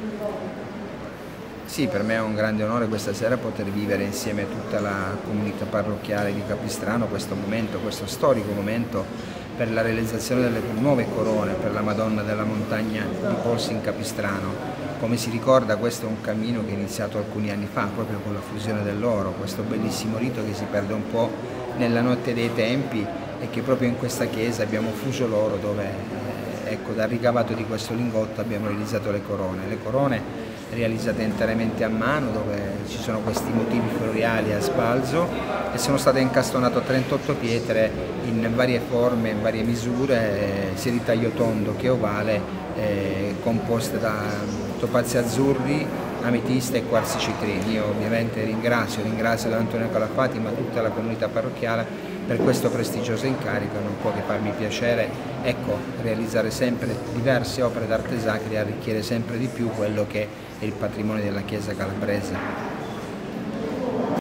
Sì, per me è un grande onore questa sera poter vivere insieme a tutta la comunità parrocchiale di Capistrano questo momento, questo storico momento per la realizzazione delle nuove corone per la Madonna della Montagna di Polsi in Capistrano. Come si ricorda, questo è un cammino che è iniziato alcuni anni fa, proprio con la fusione dell'oro, questo bellissimo rito che si perde un po' nella notte dei tempi e che proprio in questa chiesa abbiamo fuso l'oro dove, ecco, dal ricavato di questo lingotto abbiamo realizzato le corone realizzate interamente a mano, dove ci sono questi motivi floreali a sbalzo e sono state incastonate 38 pietre in varie forme, in varie misure, sia di taglio tondo che ovale, composte da topazi azzurri, ametista e quarzi citrini. Io ovviamente ringrazio Don Antonio Calafati, ma tutta la comunità parrocchiale per questo prestigioso incarico. Non può che farmi piacere, ecco, realizzare sempre diverse opere d'arte sacra e arricchire sempre di più quello che è il patrimonio della Chiesa calabrese.